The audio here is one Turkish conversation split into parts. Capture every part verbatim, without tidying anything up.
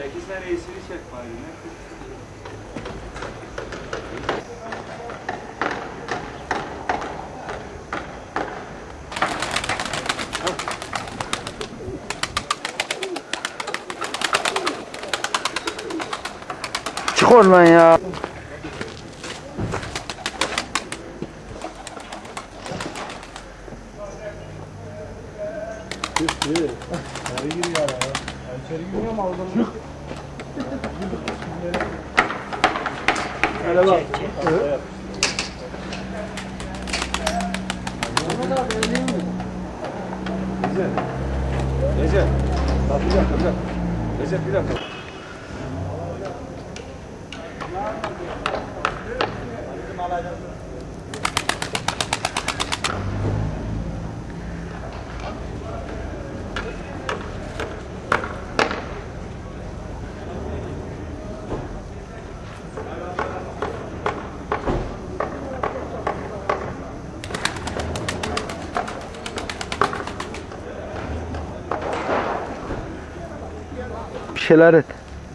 Peki sen reisini çek bari. Çık oradan ya. İçeri giriyor ya. İçeri giriyor mu aldın? Çık. Öyle bak. Evet. Recep. Recep. Bak bir dakika, bir dakika. Recep bir dakika. Bir şeyler et.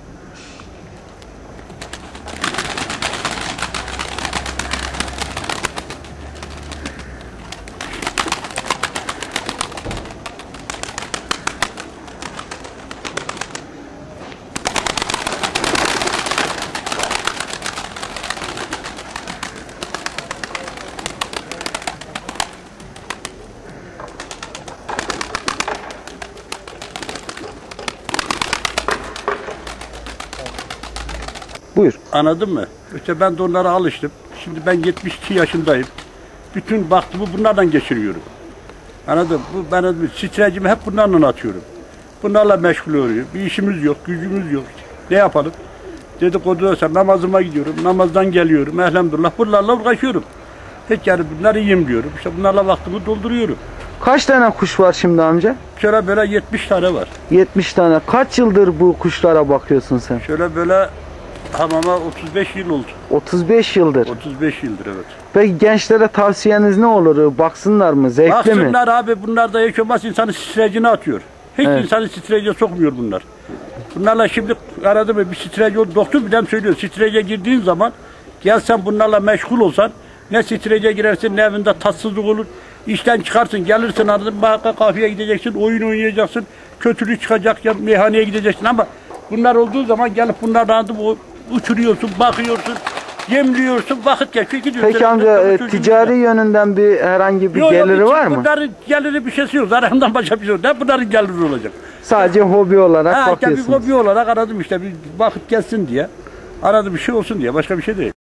Buyur. Anladın mı? İşte ben de onlara alıştım. Şimdi ben yetmiş iki yaşındayım. Bütün vaktimi bunlardan geçiriyorum. Anladın mı? Bu, ben stresimi hep bunlarla atıyorum. Bunlarla meşgul oluyor. Bir işimiz yok, gücümüz yok. Ne yapalım? Dedikodu olsa namazıma gidiyorum, namazdan geliyorum. Elhamdülillah bunlarla uğraşıyorum. Hiç yani bunları yiyeyim diyorum. İşte bunlarla vaktimi dolduruyorum. Kaç tane kuş var şimdi amca? Şöyle böyle yetmiş tane var. yetmiş tane. Kaç yıldır bu kuşlara bakıyorsun sen? Şöyle böyle hamama otuz beş yıl oldu. otuz beş yıldır. otuz beş yıldır evet. Peki gençlere tavsiyeniz ne olur? Baksınlar mı? Zevkli mi? Baksınlar abi, bunlar da yaşamaz, insanın stresini atıyor. Hiç Evet. insanı strese sokmuyor bunlar. Bunlarla şimdi aradı mı bir stres oldu. Doktor bile söylüyor. Strese girdiğin zaman gelsen bunlarla meşgul olsan ne strese girersin ne evinde tatsızlık olur. İşten çıkarsın, gelirsin ardından muhakkak kahveye gideceksin, oyun oynayacaksın. Kötülük çıkacak ya meyhaneye gideceksin ama bunlar olduğu zaman gelip bunlardan uçuruyorsun, bakıyorsun, yemliyorsun, vakit geçiyor gidiyorsun. Peki amca e, ticari yönünden bir herhangi bir yok, geliri yok, var mı? Bunların geliri bir şeysi yok. Zararından başka bir şey yok. Ne bunların geliri olacak? Sadece hobi olarak Ha, bakıyorsunuz. bir hobi olarak aradım işte bir vakit gelsin diye. Aradım bir şey olsun diye. Başka bir şey değil.